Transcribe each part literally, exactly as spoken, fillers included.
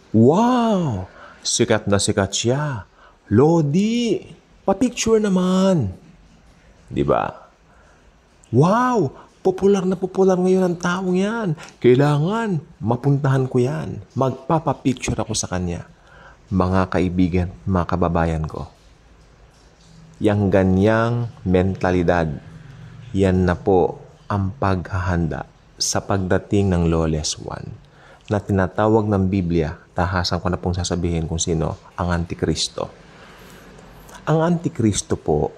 Wow! Sikat na sikat siya. Lodi, pa-picture naman. Di ba? Wow! Popular na popular ngayon ang taong yan. Kailangan mapuntahan ko yan. Magpapapicture ako sa kanya. Mga kaibigan, mga kababayan ko. Yang ganyang mentalidad, yan na po ang paghahanda sa pagdating ng lawless one na tinatawag ng Biblia, tahasan ko na pong sasabihin kung sino, ang Antikristo. Ang Antikristo po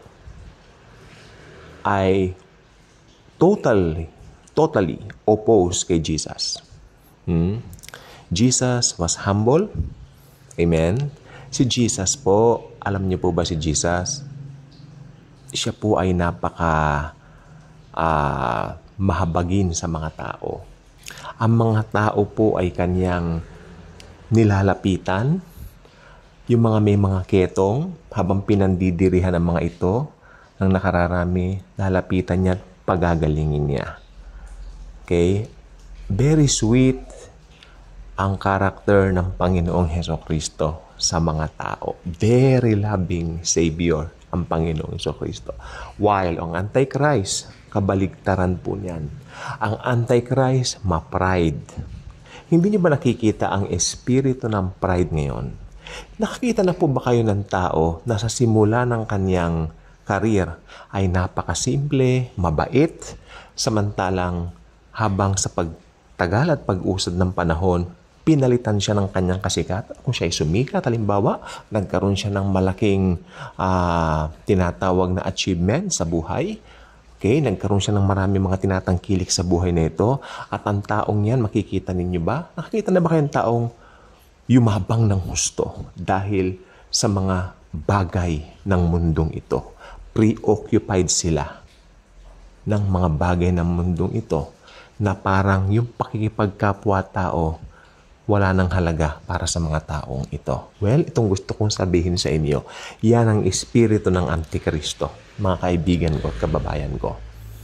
ay totally, totally opposed kay Jesus. Hmm? Jesus was humble. Amen? Si Jesus po, alam niyo po ba si Jesus? Siya po ay napaka uh, mahabagin sa mga tao. Ang mga tao po ay kanyang nilalapitan. Yung mga may mga ketong, habang pinandidirihan ng mga ito, ng nakararami, lalapitan niya at pagagalingin niya. Okay? Very sweet ang karakter ng Panginoong Hesukristo sa mga tao. Very loving Savior ang Panginoong Hesukristo. While ang Antichrist, kabaligtaran po niyan. Ang Antichrist, ma-pride. Hindi niyo ba nakikita ang espiritu ng pride ngayon? Nakikita na po ba kayo ng tao na sa simula ng kanyang career ay napakasimple, mabait, samantalang habang sa pagtagal at pag-usad ng panahon, pinalitan siya ng kanyang kasikatan. Kung siya ay sumikat, halimbawa, nagkaroon siya ng malaking uh, tinatawag na achievement sa buhay. Okay, nagkaroon siya ng marami mga tinatangkilik sa buhay na ito. At ang taong yan, makikita ninyo ba? Nakikita na ba kayong taong yumabang ng husto dahil sa mga bagay ng mundong ito? Preoccupied sila ng mga bagay ng mundong ito na parang yung pakikipagkapwa-tao wala nang halaga para sa mga taong ito. Well, itong gusto kong sabihin sa inyo, yan ang espiritu ng Antikristo, mga kaibigan ko at kababayan ko.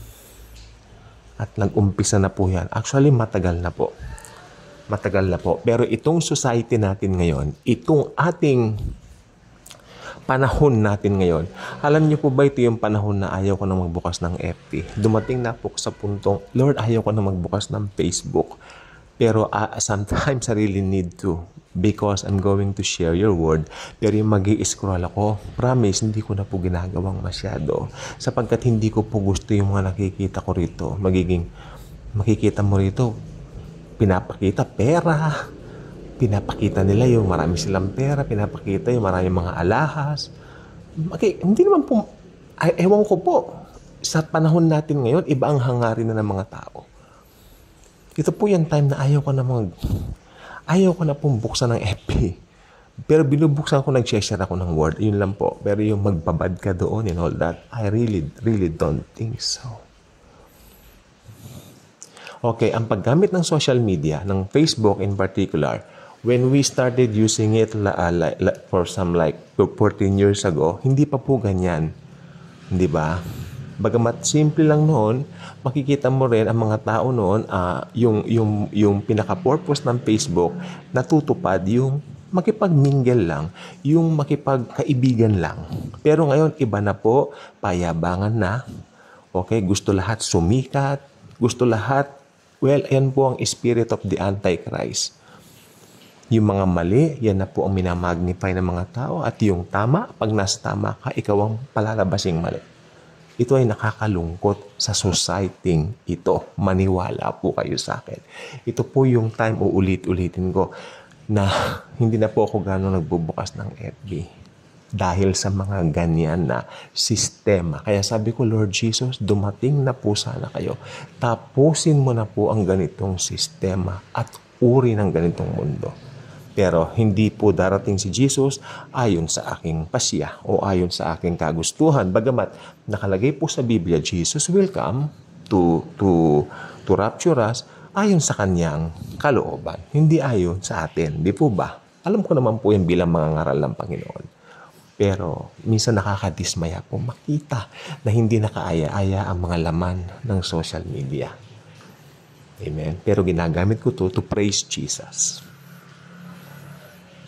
At nag-umpisa na po yan. Actually, matagal na po. Matagal na po. Pero itong society natin ngayon, itong ating panahon natin ngayon, alam niyo po ba ito yung panahon na ayaw ko na magbukas ng F B? Dumating na po sa puntong, Lord, ayaw ko na magbukas ng Facebook. Pero uh, sometimes I really need to because I'm going to share your word. Pero yung mag-i-scroll ako, promise, hindi ko na po ginagawang masyado. Sapagkat hindi ko po gusto yung mga nakikita ko rito. Magiging, makikita mo rito, pinapakita pera. Pinapakita nila yung marami silang pera. Pinapakita yung marami mga alahas. Okay, hindi naman po, ay, ewan ko po, sa panahon natin ngayon, iba ang hangarin na ng mga tao. Ito po yung time na ayaw ko na mag... Ayaw ko na pong buksan ng F B. Pero binubuksan ko, nag-share ako ng word. Yun lang po. Pero yung magbabad ka doon and all that, I really, really don't think so. Okay, ang paggamit ng social media, ng Facebook in particular, when we started using it uh, like, like, for some like fourteen years ago, hindi pa po ganyan. Hindi ba? Bagamat simple lang noon, makikita mo rin ang mga tao noon, uh, yung, yung, yung pinaka-purpose ng Facebook, natutupad yung makipag-mingle lang, yung makipagkaibigan lang. Pero ngayon, iba na po, payabangan na. Okay, gusto lahat sumikat, gusto lahat, well, yan po ang spirit of the Antichrist. Yung mga mali, yan na po ang minamagnify ng mga tao. At yung tama, pag nasa tama ka, ikaw ang palalabasing mali. Ito ay nakakalungkot sa society ito. Maniwala po kayo sa akin. Ito po yung time, uulit-ulitin ko, na hindi na po ako gano'ng nagbubukas ng F B. Dahil sa mga ganyan na sistema. Kaya sabi ko, Lord Jesus, dumating na po sana kayo. Tapusin mo na po ang ganitong sistema at uri ng ganitong mundo. Pero hindi po darating si Jesus ayon sa aking pasya o ayon sa aking kagustuhan. Bagamat nakalagay po sa Biblia, Jesus will come to, to, to rapture us ayon sa kanyang kalooban. Hindi ayon sa atin. Di po ba? Alam ko naman po yan bilang mga ngaral ng Panginoon. Pero minsan nakakadismaya po makita na hindi nakaaya-aya ang mga laman ng social media. Amen? Pero ginagamit ko to to praise Jesus.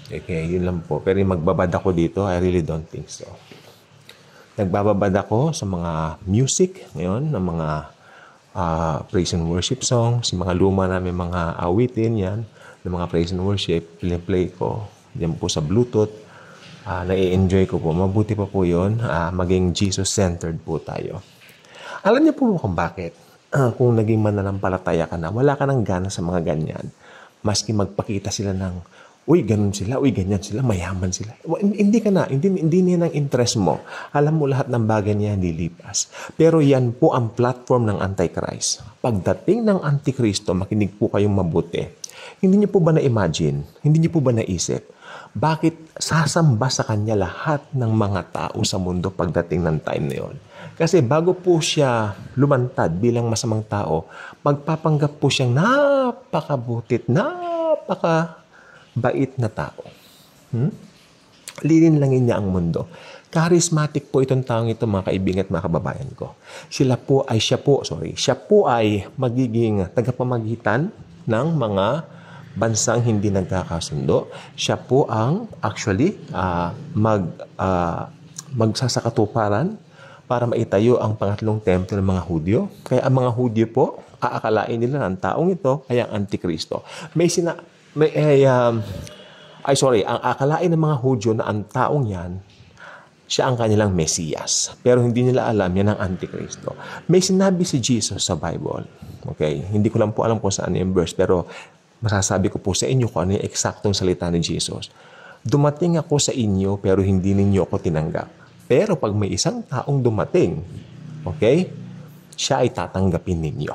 Okay, yun lang po. Pero yung magbabad ako dito, I really don't think so. Nagbababad ako sa mga music ngayon, ng mga uh, praise and worship songs, yung mga luma namin mga awitin yan, ng mga praise and worship, play ko, yan po sa Bluetooth, uh, nai-enjoy ko po. Mabuti pa po yun, uh, maging Jesus-centered po tayo. Alam niyo po kung bakit? Uh, kung naging mananampalataya ka na, wala ka nang gana sa mga ganyan. Maski magpakita sila ng, uy, ganun sila, uy, ganyan sila, mayaman sila. Hindi ka na, hindi, hindi niya ng interest mo. Alam mo lahat ng bagay niya lilipas. Pero yan po ang platform ng Antichrist. Pagdating ng Antikristo, makinig po kayong mabuti. Hindi niyo po ba na-imagine? Hindi niyo po ba naisip? Bakit sasamba sa kanya lahat ng mga tao sa mundo pagdating ng time na yun? Kasi bago po siya lumantad bilang masamang tao, magpapanggap po siyang napakabutit, napaka bait na tao. Hmm? Lilinlangin niya ang mundo. Charismatic po itong taong ito, mga kaibigan at mga kababayan ko. Sila po ay, siya po, sorry, siya po ay magiging tagapamagitan ng mga bansang hindi nagkakasundo. Siya po ang actually uh, mag, uh, magsasakatuparan para maitayo ang pangatlong templo ng mga Hudyo. Kaya ang mga Hudyo po, aakalain nila ng taong ito ay ang Antikristo. May sina May, ay, um, ay, sorry, ang akalain ng mga Hudyo na ang taong yan, siya ang kanilang Mesiyas. Pero hindi nila alam yan ang Antikristo. May sinabi si Jesus sa Bible. Okay? Hindi ko lang po alam kung saan yung verse, pero masasabi ko po sa inyo kung ano yung eksaktong salita ni Jesus. Dumating ako sa inyo, pero hindi ninyo ako tinanggap. Pero pag may isang taong dumating, okay, siya ay tatanggapin ninyo.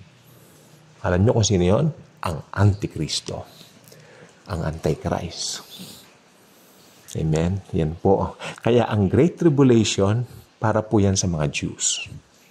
Alam nyo kung sino yun? Ang Antikristo. Ang Antichrist. Amen? Yan po. Kaya ang Great Tribulation, para po yan sa mga Jews.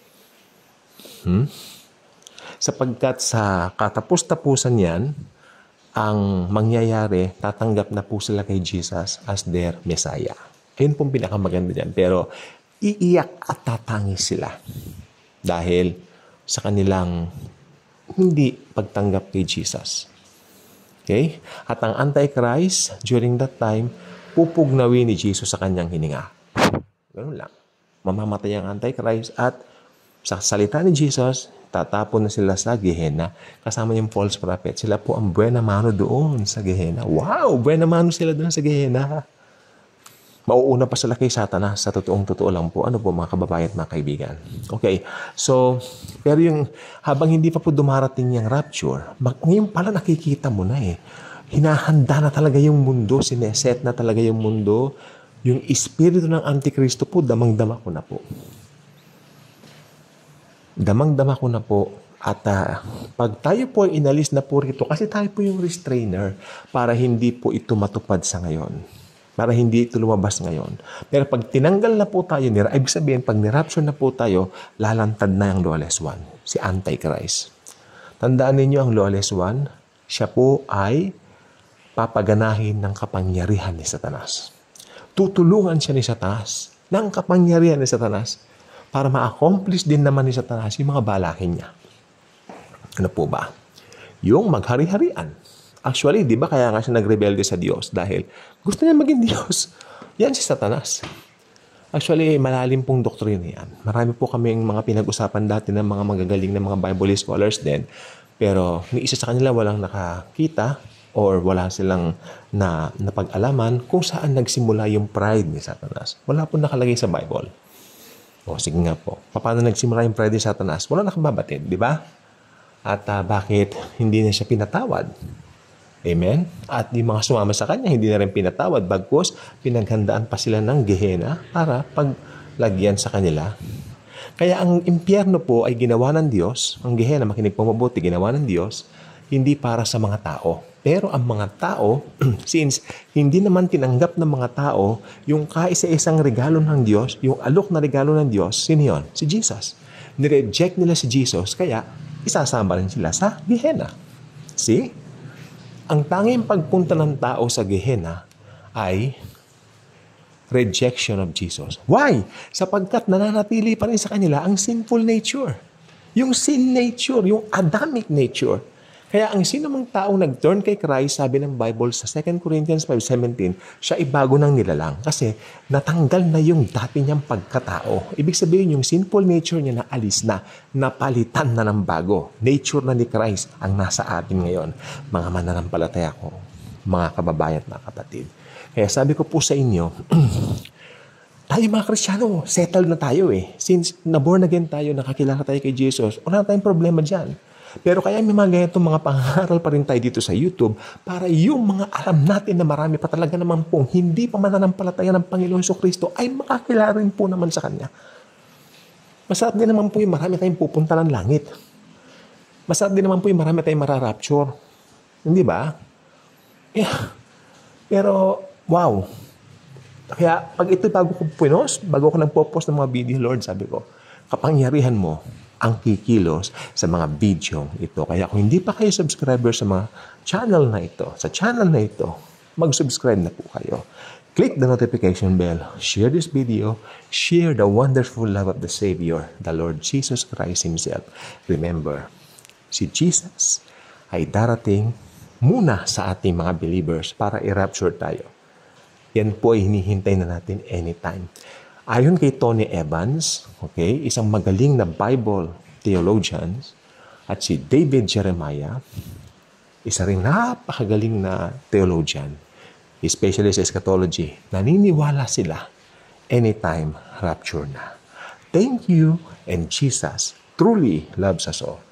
Hmm? Sapagkat sa katapus-tapusan yan, ang mangyayari, tatanggap na po sila kay Jesus as their Messiah. Ayun pong pinakamaganda dyan. Pero iiyak at tatangis sila. Dahil sa kanilang hindi pagtanggap kay Jesus. Okay? At ang Antichrist, during that time, pupugnawin ni Jesus sa kanyang hininga. Ganun lang. Mamamatay ang Antichrist at sa salita ni Jesus, tatapon na sila sa Gehenna kasama yung false prophet. Sila po ang buena mano doon sa Gehenna. Wow! Buena mano sila doon sa Gehenna. Mauuna pa sila kay Satanas. Sa totoong totoo lang po. Ano po mga kababayan at mga kaibigan? Okay. So, pero yung habang hindi pa po dumarating yung rapture, ngayon pala nakikita mo na eh. Hinahanda na talaga yung mundo. Sineset na talaga yung mundo. Yung espiritu ng Antikristo po, damang-dama ko na po. Damang-dama ko na po. At uh, pag tayo po ay inalis na po rito, kasi tayo po yung restrainer para hindi po ito matupad sa ngayon. Para hindi ito lumabas ngayon. Pero pag tinanggal na po tayo, ibig sabihin, pag nirapture na po tayo, lalantad na ang lawless one, si Antichrist. Tandaan ninyo ang lawless one, siya po ay papaganahin ng kapangyarihan ni Satanas. Tutulungan siya ni Satanas ng kapangyarihan ni Satanas para ma-accomplish din naman ni Satanas yung mga balakin niya. Ano po ba? Yung maghari-harian. Actually, di ba kaya nga siya nagrebelde sa Diyos? Dahil gusto niya maging Diyos. Yan si Satanas. Actually, malalim pong doktrina yan. Marami po kaming mga pinag-usapan dati ng mga magagaling na mga Bible scholars din. Pero ni isa sa kanila walang nakakita or wala silang na napag-alaman kung saan nagsimula yung pride ni Satanas. Wala po nakalagay sa Bible. O sige nga po. Paano nagsimula yung pride ni Satanas? Wala nakababatid, di ba? At uh, bakit hindi na siya pinatawad? Amen? At yung mga sumama sa kanya, hindi na rin pinatawad. Bagkus, pinaghandaan pa sila ng Gehenna para paglagyan sa kanila. Kaya ang impyerno po ay ginawa ng Diyos. Ang Gehenna, makinig po mabuti, ginawa ng Diyos, hindi para sa mga tao. Pero ang mga tao, since hindi naman tinanggap ng mga tao yung kaisa-isang regalo ng Diyos, yung alok na regalo ng Diyos, sino yun? Si Jesus. Nireject nila si Jesus, kaya isasama rin sila sa Gehenna. See? Ang tanging pagpunta ng tao sa Gehenna ay rejection of Jesus. Why? Sapagkat nananatili pa rin sa kanila ang sinful nature. Yung sin nature, yung Adamic nature. Kaya ang sino mang taong nag-turn kay Christ, sabi ng Bible sa Second Corinthians five seventeen, siya ibago ng nilalang. Kasi natanggal na yung dati niyang pagkatao. Ibig sabihin yung sinful nature niya na alis na, napalitan na ng bago. Nature na ni Christ ang nasa atin ngayon. Mga mananampalataya ko, mga kababayan at mga kapatid. Kaya sabi ko po sa inyo, tayo mga Kristiyano, settled na tayo eh. Since na-born again tayo, nakakilala tayo kay Jesus, wala tayong problema dyan. Pero kaya may mga ganitong mga pangaral pa rin tayo dito sa YouTube para yung mga alam natin na marami pa talaga naman pong hindi pa mananampalataya ng Panginoon Jesucristo ay makakilala rin po naman sa Kanya. Masarap din naman po yung marami tayong pupunta ng langit. Masarap din naman po yung marami tayong mararapture. Hindi ba? Yeah. Pero, wow. Kaya pag ito bago ko pinost, bago ko nagpo-post ng mga video, Lord, sabi ko, kapangyarihan mo ang kikilos sa mga video ito. Kaya kung hindi pa kayo subscriber sa mga channel na ito, sa channel na ito, mag-subscribe na po kayo. Click the notification bell, share this video, share the wonderful love of the Savior, the Lord Jesus Christ Himself. Remember, si Jesus ay darating muna sa ating mga believers para i-rapture tayo. Yan po ay hinihintay na natin anytime. Ayon kay Tony Evans, okay, isang magaling na Bible theologian, at si David Jeremiah, isa ring napakagaling na theologian, specialist sa eschatology, naniniwala sila anytime rapture na. Thank you, and Jesus truly loves us all.